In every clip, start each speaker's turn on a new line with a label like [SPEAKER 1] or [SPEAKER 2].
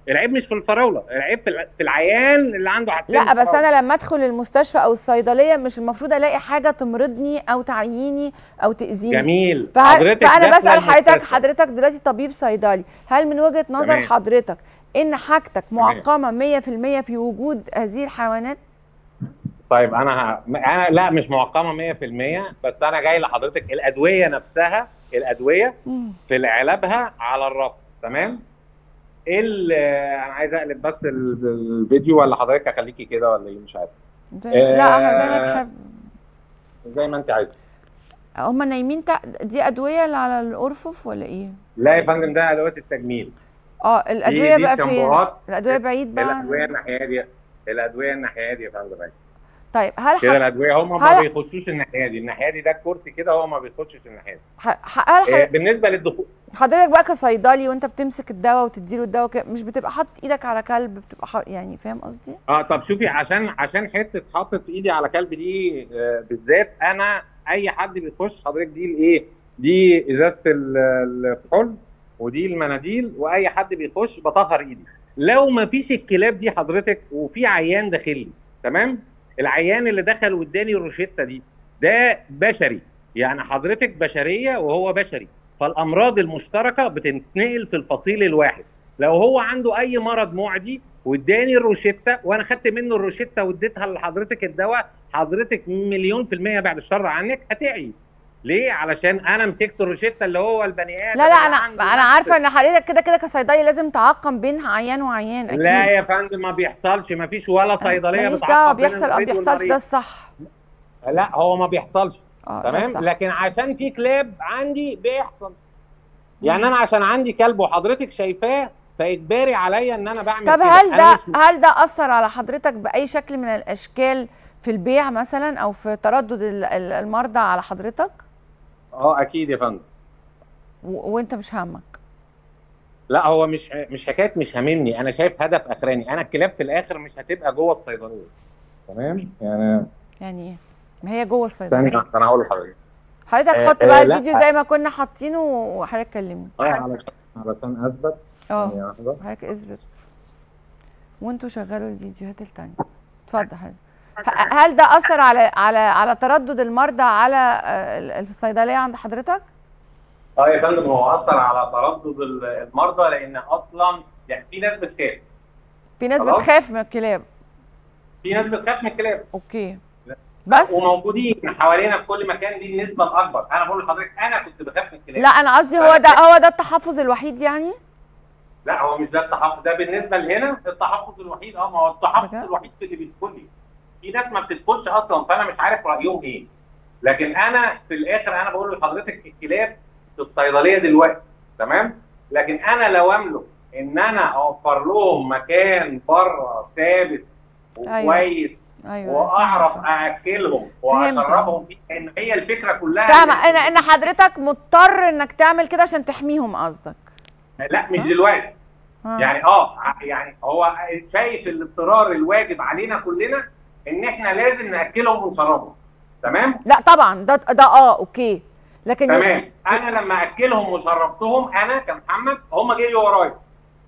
[SPEAKER 1] العيب مش في الفراوله، العيب في العيان اللي عنده حاجتين
[SPEAKER 2] لا بس
[SPEAKER 1] فراولة.
[SPEAKER 2] انا لما ادخل المستشفى او الصيدليه مش المفروض الاقي حاجه تمرضني او تعييني او تاذيني.
[SPEAKER 1] جميل. حضرتك
[SPEAKER 2] فانا
[SPEAKER 1] داخله
[SPEAKER 2] بسال حضرتك،
[SPEAKER 1] المستشفى.
[SPEAKER 2] دلوقتي طبيب صيدلي، هل من وجهه نظر
[SPEAKER 1] تمام.
[SPEAKER 2] حضرتك ان حاجتك
[SPEAKER 1] تمام.
[SPEAKER 2] معقمه 100% في وجود هذه الحيوانات؟
[SPEAKER 1] طيب انا لا مش معقمه 100%، بس انا جاي لحضرتك الادويه نفسها، الادويه في علبها على الرف. تمام. انا عايز اقلب بس الفيديو، ولا حضرتك اخليكي كده ولا ايه؟ مش عارف.
[SPEAKER 2] لا زي ما تحب،
[SPEAKER 1] زي ما انت عايزه.
[SPEAKER 2] هم نايمين دي ادويه اللي على الارفف ولا ايه؟
[SPEAKER 1] لا يا فندم، ده ادويه التجميل.
[SPEAKER 2] الادويه
[SPEAKER 1] دي
[SPEAKER 2] بقى فين؟
[SPEAKER 1] شامبوهات.
[SPEAKER 2] الادويه بعيد بقى.
[SPEAKER 1] الادويه الناحيه دي، الادويه الناحيه دي يا فندم.
[SPEAKER 2] طيب هل
[SPEAKER 1] كده الادويه هم ما بيخشوش الناحيه دي، الناحيه دي ده الكرسي كده، هو ما بيخشش الناحيه دي. بالنسبه للدخول،
[SPEAKER 2] حضرتك بقى كصيدلي وانت بتمسك الدواء وتديله الدواء كده، مش بتبقى حاطط ايدك على كلب، بتبقى يعني فاهم قصدي؟
[SPEAKER 1] طب شوفي، عشان حته حاطط ايدي على كلب دي بالذات، انا اي حد بيخش حضرتك دي الايه؟ دي ازازه الكحول ودي المناديل، واي حد بيخش بطهر ايدي. لو ما فيش الكلاب دي حضرتك وفي عيان داخل لي، تمام؟ العيان اللي دخل واداني الروشته دي ده بشري، يعني حضرتك بشريه وهو بشري، فالامراض المشتركه بتنتقل في الفصيل الواحد. لو هو عنده اي مرض معدي واداني الروشته وانا خدت منه الروشته واديتها لحضرتك الدواء، حضرتك 100% بعد الشر عنك هتعي. ليه؟ علشان انا مسكت الروشته اللي هو البني ادم.
[SPEAKER 2] لا انا عارفه ان حضرتك كده كصيدلي لازم تعقم بين عيان وعيان اكيد.
[SPEAKER 1] لا يا فندم، ما بيحصلش، ما فيش ولا صيدليه
[SPEAKER 2] بتعقم.
[SPEAKER 1] بين
[SPEAKER 2] بيحصل او بيحصلش، ده الصح.
[SPEAKER 1] لا هو ما بيحصلش.
[SPEAKER 2] تمام.
[SPEAKER 1] لكن عشان في كلاب عندي بيحصل. يعني انا عشان عندي كلب وحضرتك شايفاه، فاجباري عليا ان انا بعمل.
[SPEAKER 2] طب هل ده اثر على حضرتك باي شكل من الاشكال في البيع مثلا او في تردد المرضى على حضرتك؟
[SPEAKER 1] اكيد يا فندم.
[SPEAKER 2] وانت مش همك؟
[SPEAKER 1] لا هو مش حكايه مش هاممني، انا شايف هدف اخراني. انا الكلاب في الاخر مش هتبقى جوه الصيدليه. تمام.
[SPEAKER 2] يعني ايه؟ ما هي جوه الصيدليه.
[SPEAKER 1] ثانيه انا هقول لحضرتك.
[SPEAKER 2] حضرتك حط بقى الفيديو زي ما كنا حاطينه وحضرتك كلمني.
[SPEAKER 1] علشان اثبت.
[SPEAKER 2] حضرتك اثبت وانتوا شغلوا الفيديوهات الثانيه. اتفضل حضرتك. هل ده اثر على تردد المرضى على الصيدليه عند حضرتك؟
[SPEAKER 1] يا فندم، هو اثر على تردد المرضى، لان اصلا يعني في ناس بتخاف.
[SPEAKER 2] في ناس بتخاف من الكلاب.
[SPEAKER 1] في ناس بتخاف من الكلاب.
[SPEAKER 2] اوكي. بس
[SPEAKER 1] وموجودين حوالينا في كل مكان، دي النسبه الاكبر. انا بقول لحضرتك انا كنت بخاف من الكلاب.
[SPEAKER 2] لا انا قصدي هو ده التحفظ الوحيد يعني؟
[SPEAKER 1] لا هو مش ده التحفظ، ده بالنسبه لهنا التحفظ الوحيد. ما هو التحفظ الوحيد في اللي بيدخل لي. في ناس ما بتدخلش اصلا، فانا مش عارف رايهم ايه. لكن انا في الاخر انا بقول لحضرتك الكلاب في الصيدليه دلوقتي، تمام؟ لكن انا لو املك ان انا اوفر لهم مكان بره ثابت وكويس، واعرف ااكلهم واشربهم فيه، ان هي الفكره كلها.
[SPEAKER 2] فاهمه ان حضرتك مضطر انك تعمل كده عشان تحميهم قصدك.
[SPEAKER 1] لا مش دلوقتي. يعني يعني هو شايف الاضطرار الواجب علينا كلنا ان احنا لازم ناكلهم ونشربهم. تمام؟
[SPEAKER 2] لا طبعا ده اوكي. لكن
[SPEAKER 1] تمام. انا لما اكلهم وشربتهم انا كمحمد، هم جريوا ورايا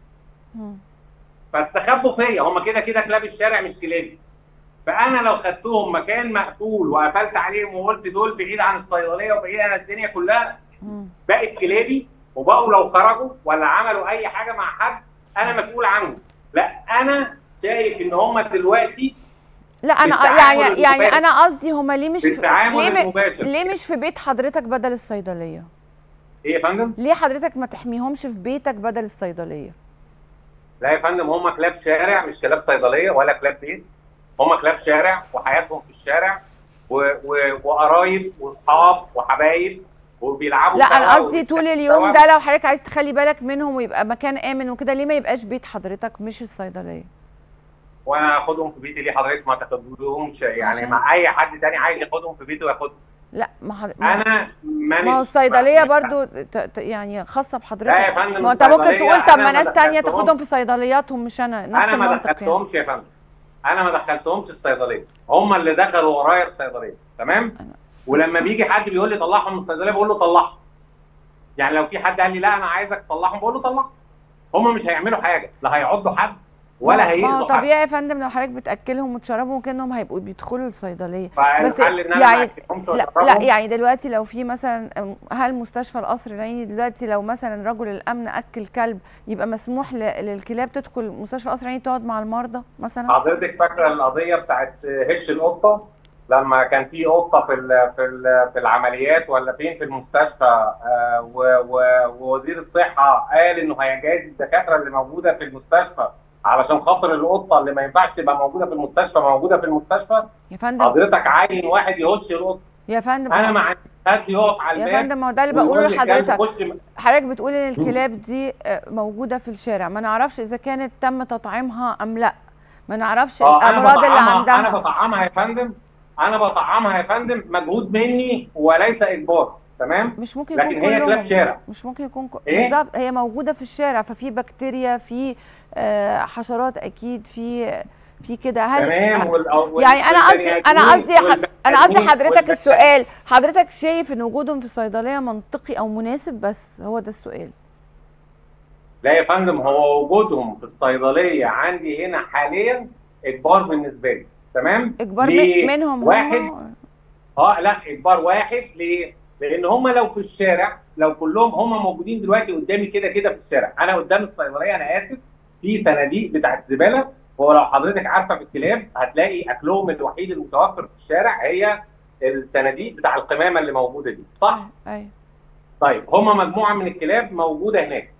[SPEAKER 1] فاستخبوا فيا. هم كده كلاب الشارع مش كلابي. فانا لو خدتهم مكان مقفول وقفلت عليهم وقلت دول بعيد عن الصيدليه وبعيد عن الدنيا كلها، بقت كلابي، وبقوا لو خرجوا ولا عملوا اي حاجه مع حد انا مسؤول عنهم. لا انا شايف ان هم دلوقتي،
[SPEAKER 2] لا انا يعني انا قصدي هم ليه مش ليه مش في بيت حضرتك بدل الصيدليه؟
[SPEAKER 1] ايه يا فندم؟
[SPEAKER 2] ليه حضرتك ما تحميهمش في بيتك بدل الصيدليه؟
[SPEAKER 1] لا يا فندم، هم كلاب شارع مش كلاب صيدليه ولا كلاب بيت. هم كلاب شارع وحياتهم في الشارع وقرايب واصحاب وحبايب وبيلعبوا.
[SPEAKER 2] لا انا قصدي طول اليوم ده، لو حضرتك عايز تخلي بالك منهم ويبقى مكان امن وكده، ليه ما يبقاش بيت حضرتك مش الصيدليه؟
[SPEAKER 1] وانا اخدهم في بيتي ليه حضرتك ما تاخدهمش؟ يعني مع اي حد تاني عايز ياخدهم في بيته ياخدهم.
[SPEAKER 2] لا
[SPEAKER 1] ما
[SPEAKER 2] هو الصيدليه برضو يعني خاصه بحضرتك.
[SPEAKER 1] لا يا فندم،
[SPEAKER 2] ما انت ممكن تقول طب ما ناس تانيه تاخدهم في صيدلياتهم، مش انا نفس المنطق.
[SPEAKER 1] انا ما دخلتهمش يا فندم، انا ما دخلتهمش الصيدليه، هم اللي دخلوا ورايا الصيدليه. تمام؟ ولما بيجي حد بيقول لي طلعهم من الصيدليه بقول له طلعهم. يعني لو في حد قال لي لا انا عايزك تطلعهم بقول له طلعهم. هم مش هيعملوا حاجه، لا هيعضوا حد ولا هيأذوا حد.
[SPEAKER 2] طبيعي يا فندم لو حضرتك بتاكلهم وتشربهم كانهم هيبقوا بيدخلوا الصيدليه. بس
[SPEAKER 1] ان أنا
[SPEAKER 2] يعني لا يعني دلوقتي لو في مثلا، هل مستشفى القصر العيني دلوقتي لو مثلا رجل الامن اكل كلب يبقى مسموح للكلاب تدخل مستشفى القصر العيني تقعد مع المرضى مثلا؟
[SPEAKER 1] حضرتك فاكره القضيه بتاعت هش القطه لما كان في قطه في العمليات ولا فين في المستشفى، ووزير الصحه قال انه هيجازي الدكاتره اللي موجوده في المستشفى علشان خاطر القطه اللي ما ينفعش تبقى موجوده في المستشفى موجوده في المستشفى.
[SPEAKER 2] يا فندم
[SPEAKER 1] حضرتك عين واحد يهش القطه.
[SPEAKER 2] يا فندم
[SPEAKER 1] انا ما عنديش حد يقف على الباب.
[SPEAKER 2] يا فندم ما هو ده اللي بقوله لحضرتك. حضرتك بتقول ان الكلاب دي موجوده في الشارع، ما نعرفش اذا كانت تم تطعيمها ام لا، ما نعرفش الامراض اللي عندها.
[SPEAKER 1] انا بطعمها يا فندم، انا بطعمها يا فندم مجهود مني وليس اجبار، تمام؟
[SPEAKER 2] مش ممكن يكون
[SPEAKER 1] لكن هي كلاب شارع.
[SPEAKER 2] مش ممكن يكون
[SPEAKER 1] إيه؟
[SPEAKER 2] بالظبط هي موجوده في الشارع، ففي بكتيريا، في حشرات اكيد، في كده. هل
[SPEAKER 1] تمام
[SPEAKER 2] يعني انا قصدي حضرتك السؤال، حضرتك شايف ان وجودهم في الصيدليه منطقي او مناسب؟ بس هو ده السؤال.
[SPEAKER 1] لا يا فندم، هو وجودهم في الصيدليه عندي هنا حاليا اجبار بالنسبه لي، تمام؟
[SPEAKER 2] اجبار منهم
[SPEAKER 1] واحد لا اجبار واحد. ليه؟ لان هم لو في الشارع، لو كلهم هم موجودين دلوقتي قدامي كده كده في الشارع، انا قدام الصيدليه انا اسف في صناديق بتاعت زباله، ولو حضرتك عارفه في الكلاب هتلاقي اكلهم الوحيد المتوفر في الشارع هي الصناديق بتاع القمامه اللي موجوده دي، صح؟
[SPEAKER 2] ايوه.
[SPEAKER 1] طيب هم مجموعه من الكلاب موجوده هناك،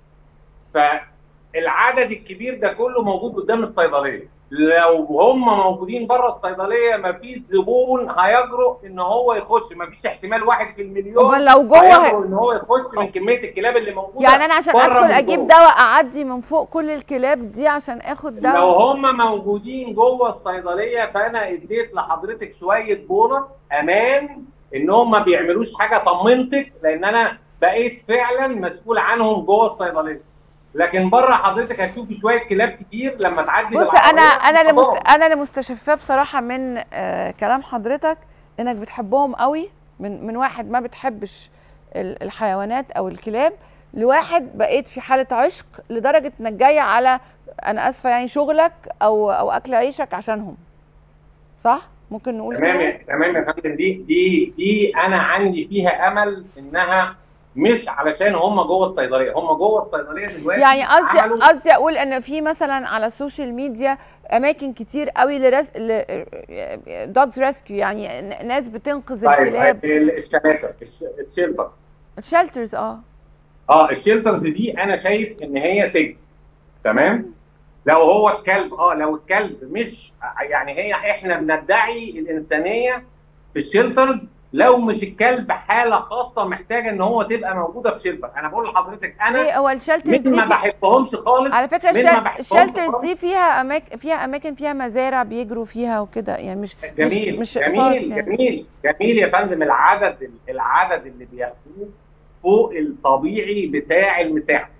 [SPEAKER 1] فالعدد الكبير ده كله موجود قدام الصيدليه. لو هم موجودين بره الصيدليه مفيش زبون هيجرؤ ان هو يخش، مفيش احتمال 1 في المليون
[SPEAKER 2] لو جوه
[SPEAKER 1] ان هو يخش من كميه الكلاب اللي موجوده.
[SPEAKER 2] يعني انا عشان ادخل اجيب دواء اعدي من فوق كل الكلاب دي عشان اخد دواء؟
[SPEAKER 1] لو هم موجودين جوه الصيدليه فانا اديت لحضرتك شويه بونص امان ان هم ما بيعملوش حاجه، طمنتك لان انا بقيت فعلا مسؤول عنهم جوه الصيدليه. لكن بره حضرتك هتشوفي شويه كلاب كتير لما تعدي.
[SPEAKER 2] بص انا اللي مستشفاه بصراحه من كلام حضرتك انك بتحبهم قوي، من واحد ما بتحبش الحيوانات او الكلاب لواحد بقيت في حاله عشق لدرجه انك جايه على، انا اسفه يعني، شغلك او اكل عيشك عشانهم، صح؟ ممكن نقول
[SPEAKER 1] تمام تمام يا فندم. دي انا عندي فيها امل انها مش علشان هم جوه الصيدليه، هم جوه الصيدليه دلوقتي.
[SPEAKER 2] يعني قصدي اقول ان في مثلا على السوشيال ميديا اماكن كتير قوي دوجز ريسكيو، يعني ناس بتنقذ الكلاب.
[SPEAKER 1] الشيلتر،
[SPEAKER 2] الشيلترز.
[SPEAKER 1] الشيلترز دي انا شايف ان هي سجن، تمام؟ لو هو الكلب لو الكلب مش يعني احنا بندعي الانسانيه في الشيلتر، لو مش الكلب حاله خاصه محتاجه ان هو تبقى موجوده في شيلتر. انا بقول لحضرتك انا
[SPEAKER 2] هو الشيلترز دي
[SPEAKER 1] ما بحبهمش خالص
[SPEAKER 2] على فكره. الشيلترز دي فيها اماكن فيها مزارع بيجروا فيها وكده، يعني مش
[SPEAKER 1] جميل
[SPEAKER 2] مش
[SPEAKER 1] جميل
[SPEAKER 2] يعني.
[SPEAKER 1] جميل يا فندم. العدد اللي بياخدوه فوق الطبيعي بتاع المساحه.